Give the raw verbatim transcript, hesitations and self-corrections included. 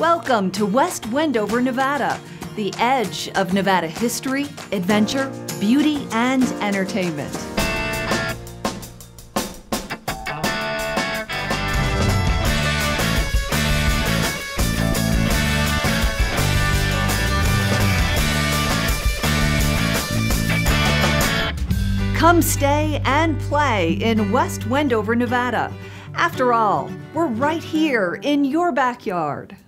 Welcome to West Wendover, Nevada, the edge of Nevada history, adventure, beauty, and entertainment. Come stay and play in West Wendover, Nevada. After all, we're right here in your backyard.